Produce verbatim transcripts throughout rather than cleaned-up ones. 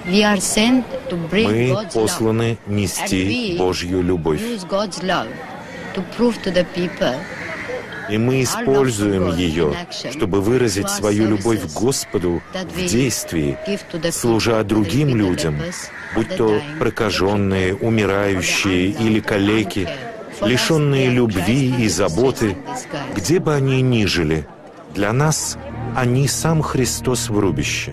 Мы посланы нести Божью любовь. И мы используем ее, чтобы выразить свою любовь к Господу в действии, служа другим людям, будь то прокаженные, умирающие или калеки, лишенные любви и заботы, где бы они ни жили. Для нас они сам Христос в рубище.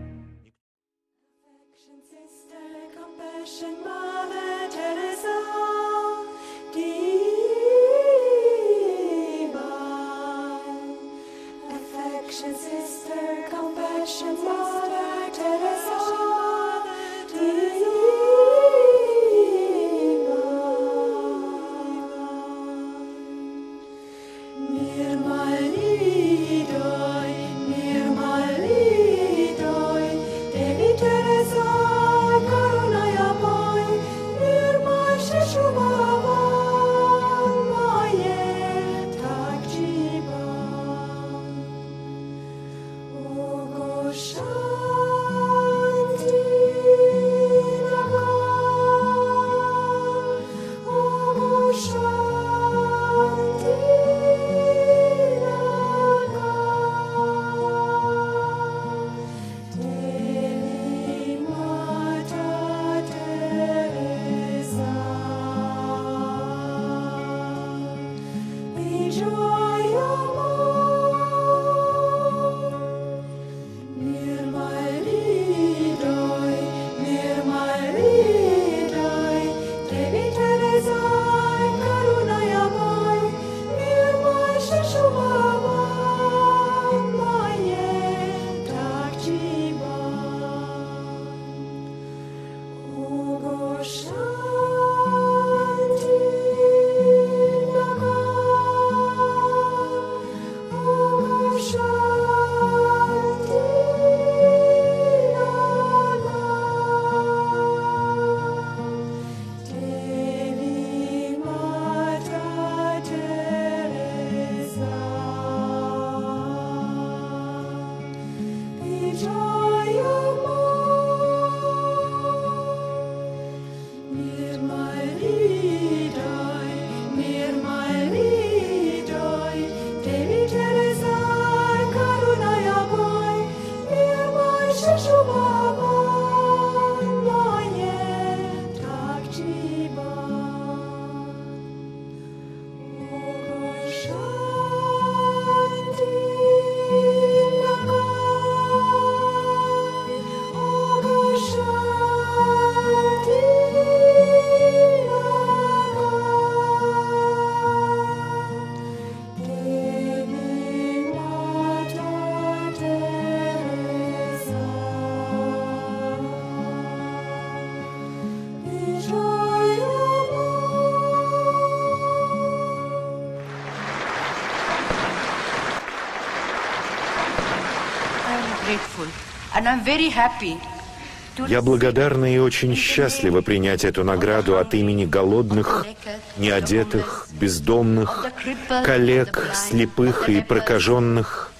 Я благодарна и очень счастлива принять эту награду от имени голодных, неодетых, бездомных, калек, слепых и прокаженных,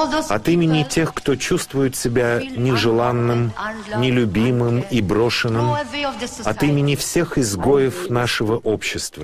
от имени тех, кто чувствует себя нежеланным, нелюбимым и брошенным, от имени всех изгоев нашего общества.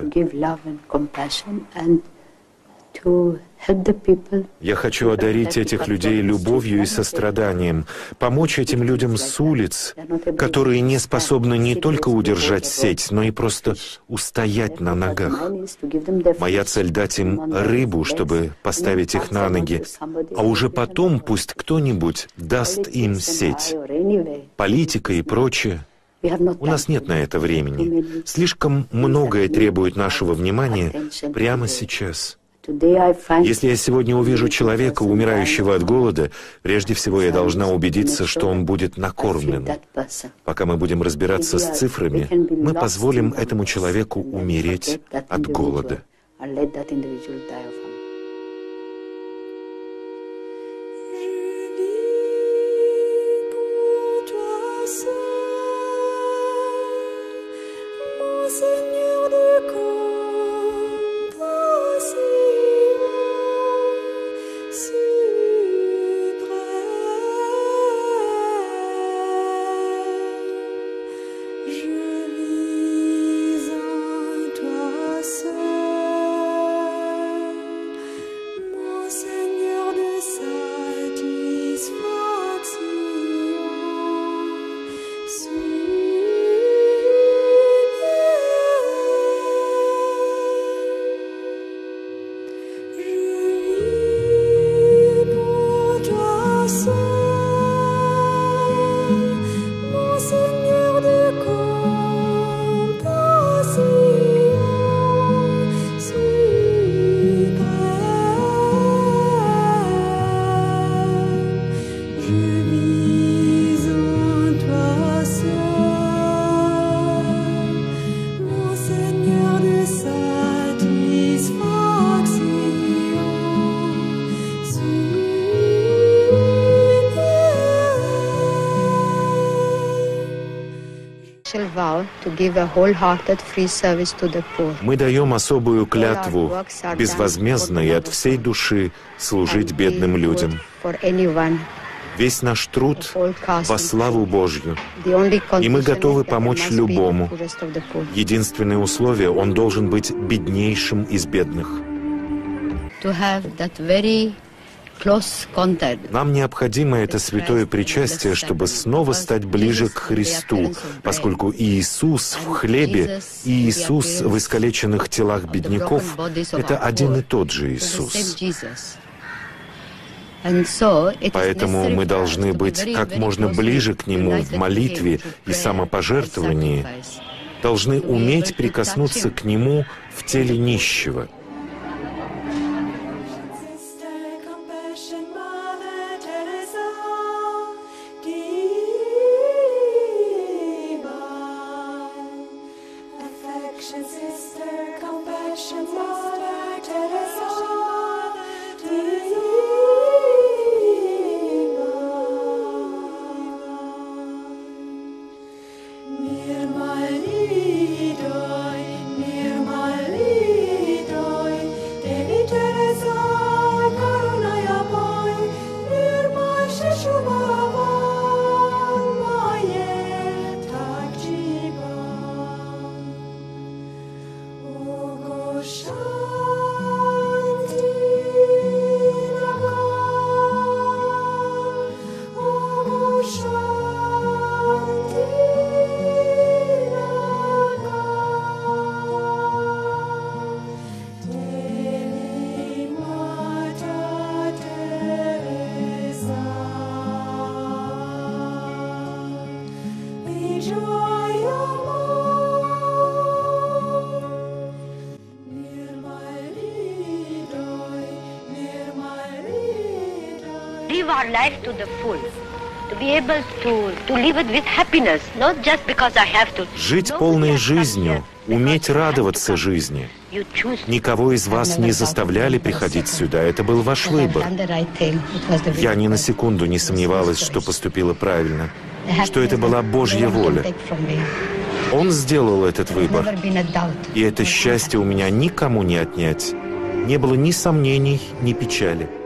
Я хочу одарить этих людей любовью и состраданием, помочь этим людям с улиц, которые не способны не только удержать сеть, но и просто устоять на ногах. Моя цель — дать им рыбу, чтобы поставить их на ноги, а уже потом пусть кто-нибудь даст им сеть. Политика и прочее. У нас нет на это времени. Слишком многое требует нашего внимания прямо сейчас. Если я сегодня увижу человека, умирающего от голода, прежде всего я должна убедиться, что он будет накормлен. Пока мы будем разбираться с цифрами, мы позволим этому человеку умереть от голода. Мы даем особую клятву безвозмездно и от всей души служить бедным людям. Весь наш труд во славу Божью, и мы готовы помочь любому. Единственное условие — он должен быть беднейшим из бедных. Нам необходимо это святое причастие, чтобы снова стать ближе к Христу, поскольку Иисус в хлебе и Иисус в искалеченных телах бедняков — это один и тот же Иисус. Поэтому мы должны быть как можно ближе к Нему в молитве и самопожертвовании, должны уметь прикоснуться к Нему в теле нищего. Live our life to the full, to be able to, to live it with happiness, not just because I have to. Жить полной жизнью, уметь радоваться жизни. Никого из вас не заставляли приходить сюда, это был ваш выбор. Я ни на секунду не сомневалась, что поступила правильно, что это была Божья воля. Он сделал этот выбор, и это счастье у меня никому не отнять. Не было ни сомнений, ни печали.